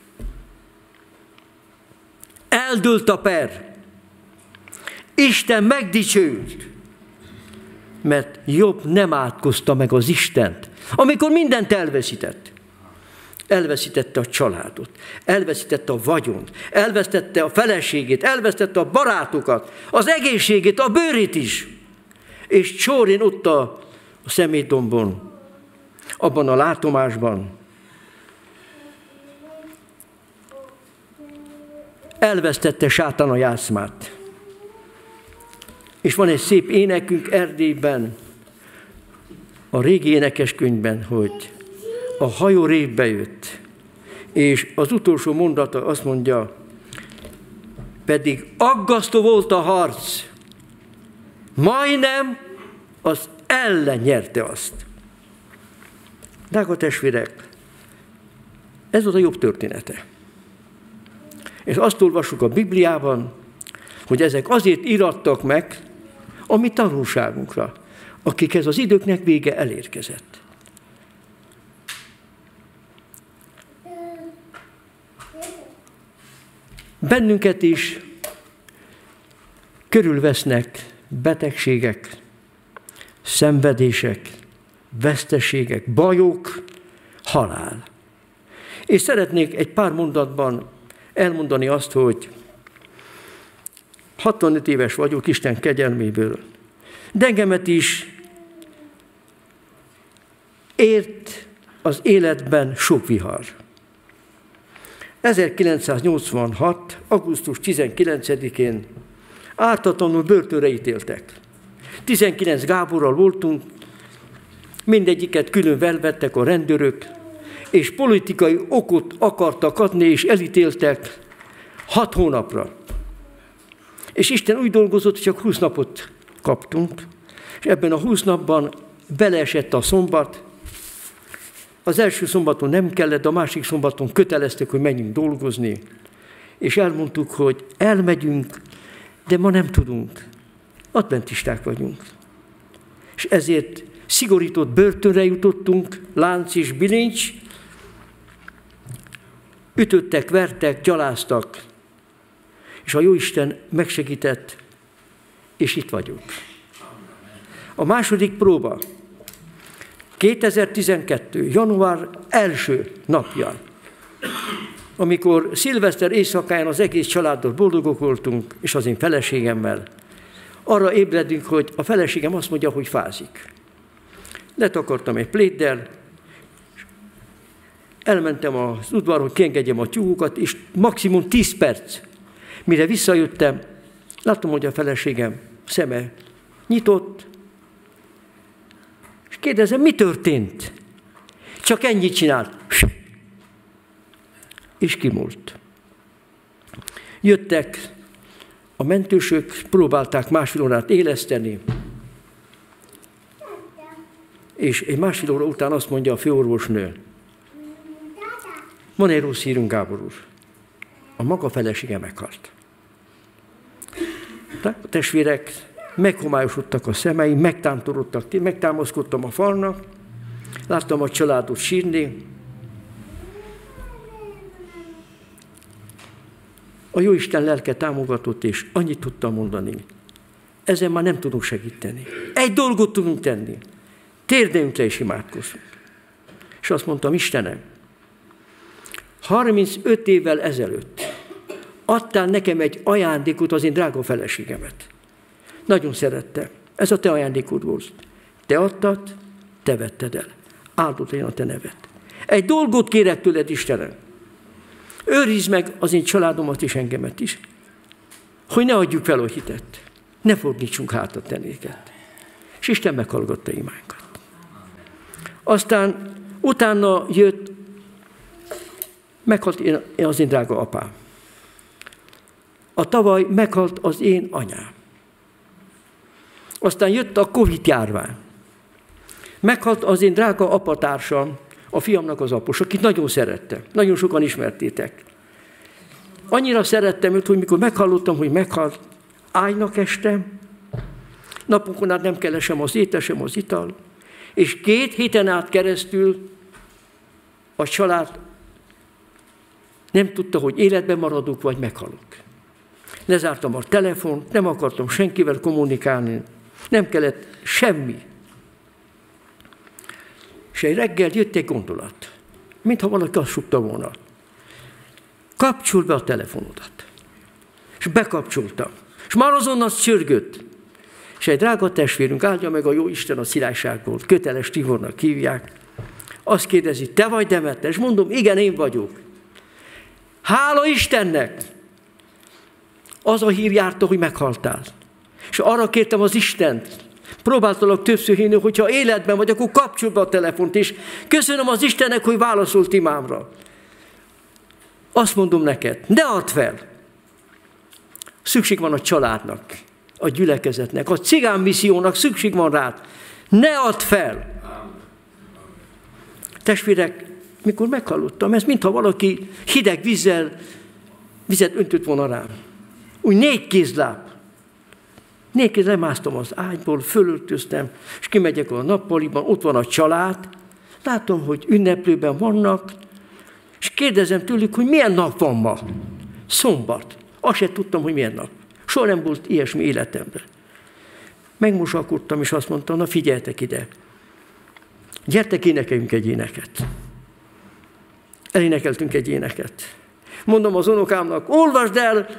Eldőlt a per. Isten megdicsőült, mert Jobb nem átkozta meg az Istent, amikor mindent elveszített. Elveszítette a családot, elveszítette a vagyont, elvesztette a feleségét, elvesztette a barátokat, az egészségét, a bőrét is. És csórén ott a, a szemétdombon, abban a látomásban elvesztette sátán a játszmát. És van egy szép énekünk Erdélyben, a régi énekeskönyvben, hogy a hajó révbe jött, és az utolsó mondata azt mondja, pedig aggasztó volt a harc, majdnem az ellen nyerte azt. Drága testvérek, ez volt a Jobb története. És azt olvassuk a Bibliában, hogy ezek azért írattak meg, a mi tanulságunkra, akikhez az időknek vége elérkezett. Bennünket is körülvesznek betegségek, szenvedések, veszteségek, bajok, halál. És szeretnék egy pár mondatban elmondani azt, hogy hatvanöt éves vagyok Isten kegyelméből, de engemet is ért az életben sok vihar. ezerkilencszáznyolcvanhat. augusztus tizenkilencedikén ártatlanul börtönre ítéltek. tizenkilenc Gáborral voltunk, mindegyiket külön felvettek a rendőrök, és politikai okot akartak adni, és elítéltek Hat hónapra. És Isten úgy dolgozott, hogy csak húsz napot kaptunk, és ebben a húsz napban beleesett a szombat. Az első szombaton nem kellett, a másik szombaton köteleztük, hogy menjünk dolgozni, és elmondtuk, hogy elmegyünk, de ma nem tudunk. Adventisták vagyunk. És ezért szigorított börtönre jutottunk, lánc és bilincs, ütöttek, vertek, gyaláztak, és a Jóisten megsegített, és itt vagyunk. A második próba kétezer-tizenkettő. január első napján, amikor szilveszter éjszakáján az egész családdal boldogok voltunk, és az én feleségemmel, arra ébredünk, hogy a feleségem azt mondja, hogy fázik. Letakartam egy pléddel, elmentem az udvarra, hogy kiengedjem a tyúkokat, és maximum tíz perc, mire visszajöttem, láttam, hogy a feleségem szeme nyitott, és kérdezem, mi történt? Csak ennyit csinált. És kimúlt. Jöttek a mentősök, próbálták másfél órát éleszteni, és egy másfél óra után azt mondja a főorvosnő, van egy rossz hírünk, Gábor úr. A maga felesége meghalt. A testvérek meghomályosodtak a szemeim, megtántorodtak, megtámaszkodtam a falnak, láttam a családot sírni. A Jóisten lelke támogatott, és annyit tudtam mondani. Ezen már nem tudunk segíteni. Egy dolgot tudunk tenni. Térdeljünk le és imádkozzunk. És azt mondtam, Istenem, harmincöt évvel ezelőtt adtál nekem egy ajándékot, az én drága feleségemet. Nagyon szerettem. Ez a te ajándékod volt. Te adtad, te vetted el. Áldott legyen a te neved. Egy dolgot kérek tőled, Istenem. Őrizd meg az én családomat és engemet is, hogy ne adjuk fel a hitet. Ne fordítsunk hátat te néked. És Isten meghallgatta imánkat. Aztán utána jött, meghalt én, az én drága apám. A tavaly meghalt az én anyám. Aztán jött a Covid járvány. Meghalt az én drága apatársam, a fiamnak az apos, akit nagyon szerettem. Nagyon sokan ismertétek. Annyira szerettem őt, hogy mikor meghallottam, hogy meghalt, ágynak estem, napokon át nem kellett sem az étel, sem az ital, és két héten át keresztül a család nem tudta, hogy életben maradok, vagy meghalok. Lezártam a telefont, nem akartam senkivel kommunikálni, nem kellett semmi. És egy reggel jött egy gondolat, mintha valaki azt súgta volna. Kapcsold be a telefonodat. És bekapcsoltam. És már azonnal csörgött. És egy drága testvérünk, áldja meg a jó Isten a Szilágyságból, Köteles Tibornak hívják, azt kérdezi, te vagy Demeter? És mondom, igen, én vagyok. Hála Istennek! Az a hír járta, hogy meghaltál. És arra kértem az Istent, próbáltalak többször hívni, hogyha életben vagy, akkor kapcsolj be a telefont, és köszönöm az Istennek, hogy válaszolt imámra. Azt mondom neked, ne add fel! Szükség van a családnak, a gyülekezetnek, a cigán missziónak szükség van rád. Ne add fel! Testvérek, mikor meghallottam ezt, mintha valaki hideg vízzel, vizet öntött volna rám. Úgy négy kézláb. Négy kéz lemásztam az ágyból, fölöltöztem, és kimegyek a nappaliban, ott van a család, látom, hogy ünneplőben vannak, és kérdezem tőlük, hogy milyen nap van ma. Szombat. Azt sem tudtam, hogy milyen nap. Soha nem volt ilyesmi életemben. Megmosakodtam, és azt mondtam, na figyeltek ide. Gyertek, énekeljünk egy éneket. Elénekeltünk egy éneket. Mondom az unokámnak, olvasd el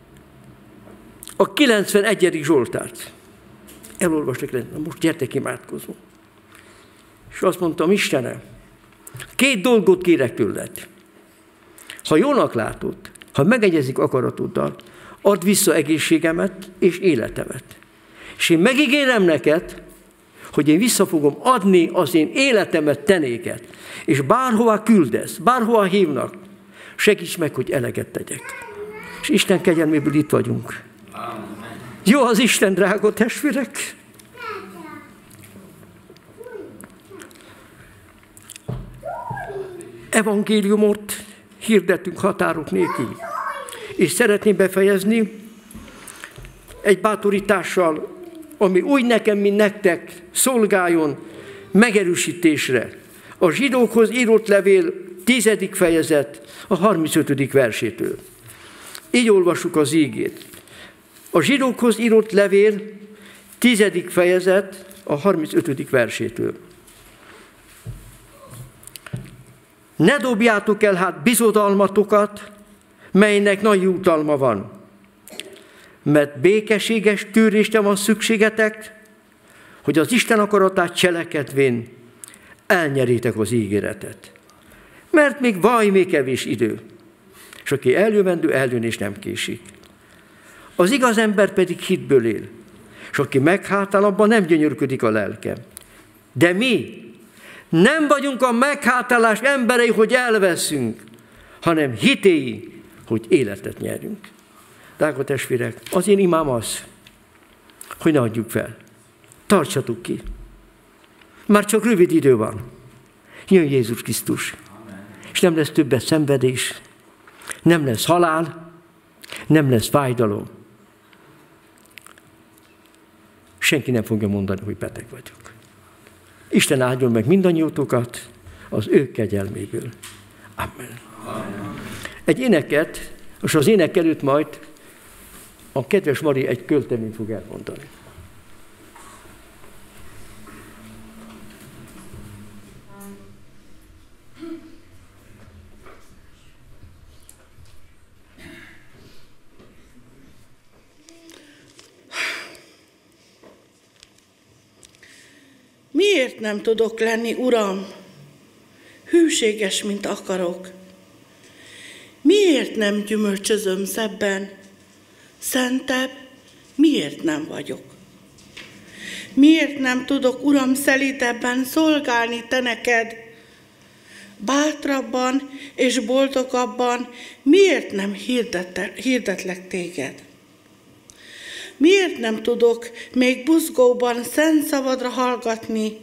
a kilencvenegyedik Zsoltárt. Elolvastak le, na most gyertek, imádkozunk. És azt mondtam, Istenem, két dolgot kérek tőled. Ha jónak látod, ha megegyezik akaratoddal, add vissza egészségemet és életemet. És én megígérem neked, hogy én vissza fogom adni az én életemet te néked. És bárhova küldesz, bárhova hívnak, segíts meg, hogy eleget tegyek. és Isten kegyelméből itt vagyunk. Jó az Isten, drága testvérek! Evangéliumot hirdettünk határok nélkül. És szeretném befejezni egy bátorítással, ami úgy nekem, mint nektek szolgáljon megerősítésre. A zsidókhoz írott levél tizedik fejezet a harmincötödik versétől. Így olvassuk az ígét. A zsidókhoz írott levél tizedik fejezet a harmincötödik versétől. Ne dobjátok el hát bizodalmatokat, melynek nagy jutalma van, mert békességes tűrésre van szükségetek, hogy az Isten akaratát cselekedvén elnyeritek az ígéretet. Mert még vaj, még kevés idő, és aki eljövendő, eljön és nem késik. Az igaz ember pedig hitből él, és aki meghátál, abban nem gyönyörködik a lelke. De mi nem vagyunk a meghátálás emberei, hogy elveszünk, hanem hitéi, hogy életet nyerünk. Drága testvérek, az én imám az, hogy ne adjuk fel. Tartsatok ki. Már csak rövid idő van. Jön Jézus Krisztus. És nem lesz többet szenvedés, nem lesz halál, nem lesz fájdalom. Senki nem fogja mondani, hogy beteg vagyok. Isten áldjon meg mindannyiótokat az ő kegyelméből. Amen. Amen. Egy éneket, és az ének előtt majd a kedves Mari egy költeményt fog elmondani. Miért nem tudok lenni, Uram, hűséges, mint akarok? Miért nem gyümölcsözöm szebben, szentebb, miért nem vagyok? Miért nem tudok, Uram, szelídebben szolgálni te neked? Bátrabban és boldogabban miért nem hirdetlek téged? Miért nem tudok még buzgóban szent szavadra hallgatni?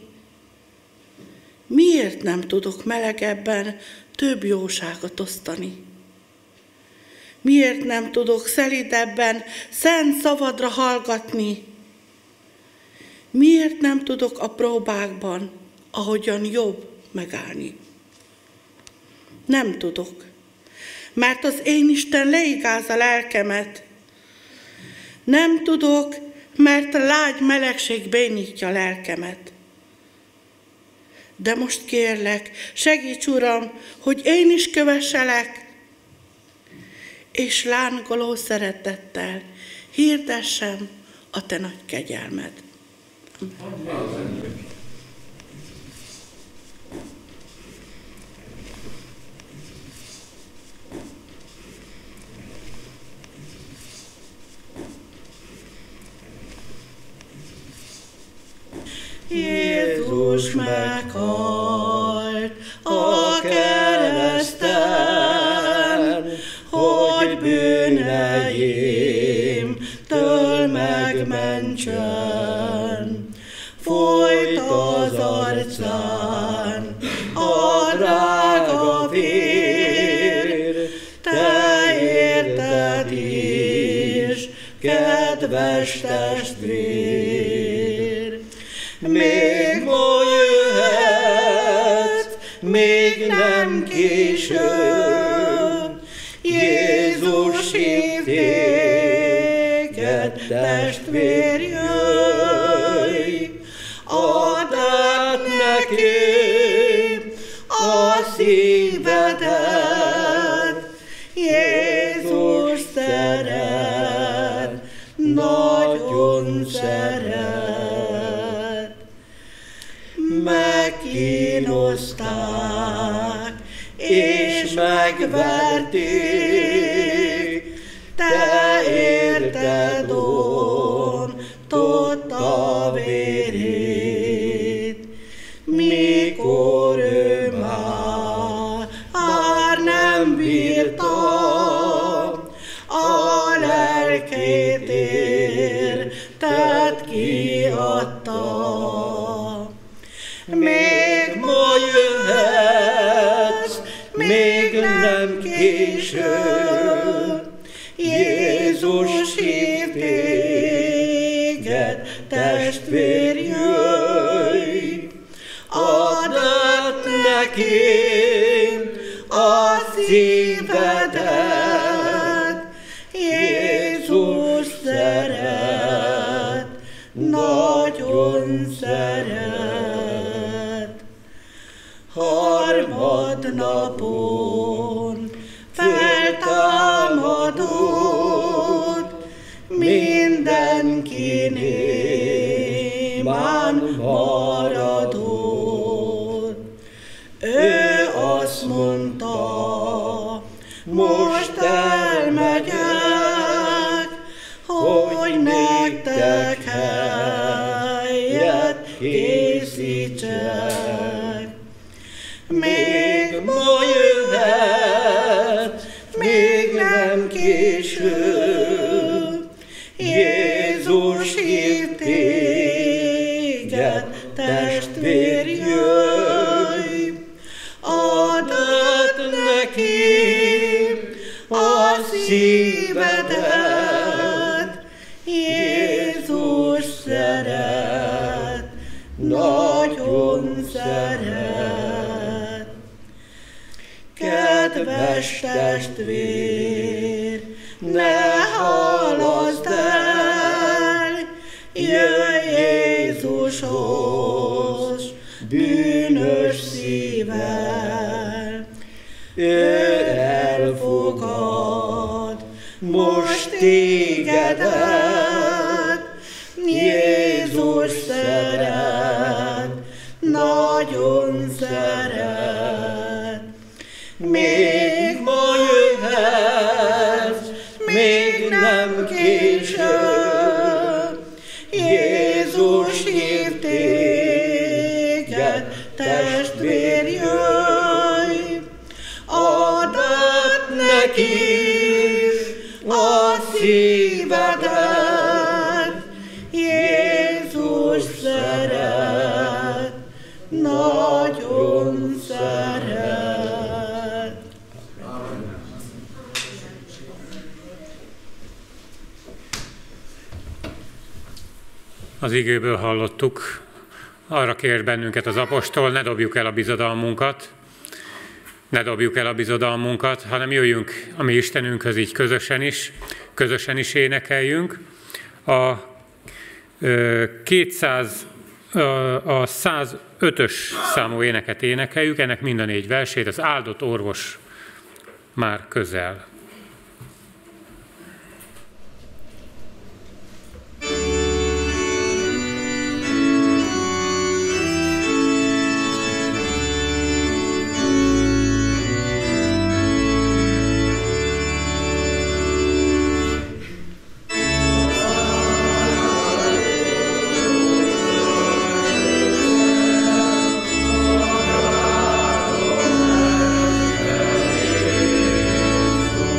Miért nem tudok melegebben több jóságot osztani? Miért nem tudok szelídebben szent szavadra hallgatni? Miért nem tudok a próbákban, ahogyan jobb megállni? Nem tudok, mert az én Isten leigáz a lelkemet. Nem tudok, mert a lágy melegség bénítja a lelkemet. De most kérlek, segíts, Uram, hogy én is kövesselek, és lángoló szeretettel hirdessem a te nagy kegyelmed. Amen. Jézus meghalt a kereszten, hogy bűneimtől megmentsen. Folyt az arcán a drága vér, te érted is, kedves testvér. Még ma jöhetsz, még nem késő, Jézus hív téged, testvér, jöjj, add át neki a szívedet, Jézus szeret, nagyon szeret. Megkínozták és megverték, te érted ontotta vérét, mikor ő már, már nem bírta a életet kiadta. Még ma jöhetsz, még nem késő, Jézus hív téged, testvér, jöjj, add át neki a szívedet, Jézus szeret, nagyon szeret. Harmadnapon feltámadott, mindenkinél már maradott. Ő azt mondta, most elmegyek, hogy nektek helyet készítsek. Még ma jöhet, még nem késő, Jézus hív téged, testvér, jöjj, add át neki a szívedet, Jézus szeret, nagyon szeret. Kedves testvér, ne halaszd el, jöjj Jézushoz bűnös szívvel. Ő elfogad most tégedet, Jézus szeret, nagyon szeret. Még ma jöhetsz, még nem késő, Jézus hív téged, testvér, jöjj, add át neki a szívedet, Jézus szeret, nagyon szeret. Az igéből hallottuk, arra kér bennünket az apostol, ne dobjuk el a bizodalmunkat, ne dobjuk el a bizodalmunkat, hanem jöjjünk a mi Istenünkhöz így közösen is, közösen is énekeljünk. A, kétszáz, a százötös számú éneket énekeljük, ennek mind a négy versét, az áldott orvos már közel. Oh,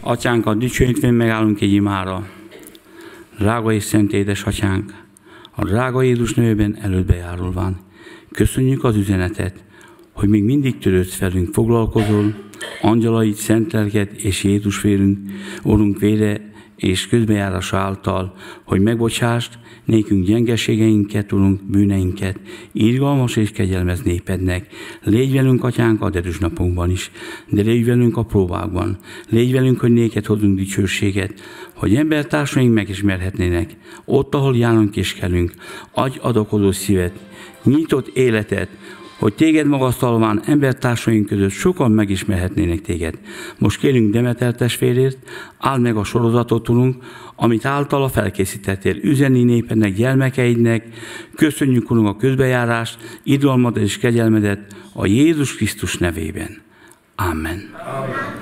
Atyánkat dicsőítvén megállunk egy imára. Drága és szent édesatyánk, a drága Jézus nevében elődbe járulván. Köszönjük az üzenetet, hogy még mindig törődsz velünk, foglalkozol, angyalaid, szent lelked és Jézus vérünk, Urunk vére és közbejárása által, hogy megbocsást nékünk gyengeségeinket, Urunk, bűneinket, irgalmas és kegyelmez népednek. Légy velünk, Atyánk, a derűs napunkban is, de légy velünk a próbákban. Légy velünk, hogy néked hozunk dicsőséget, hogy embertársaink megismerhetnének, ott, ahol járunk és kelünk. Adj adakozó szívet, nyitott életet, hogy téged magasztalván embertársaink között sokan megismerhetnének téged. Most kérünk Demeter testvérért, áld meg a sorozatot, Urunk, amit általa felkészítettél üzeni népednek, gyermekeidnek. Köszönjük, Urunk, a közbejárást, irgalmadat és kegyelmedet a Jézus Krisztus nevében. Amen. Amen.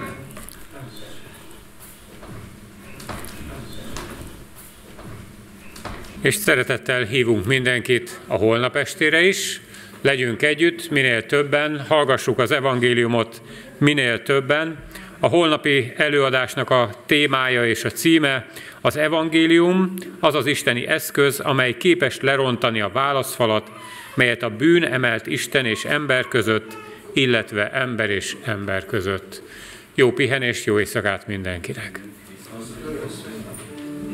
És szeretettel hívunk mindenkit a holnap estére is. Legyünk együtt, minél többen, hallgassuk az evangéliumot minél többen. A holnapi előadásnak a témája és a címe az evangélium, az az isteni eszköz, amely képes lerontani a válaszfalat, melyet a bűn emelt Isten és ember között, illetve ember és ember között. Jó pihenést, jó éjszakát mindenkinek!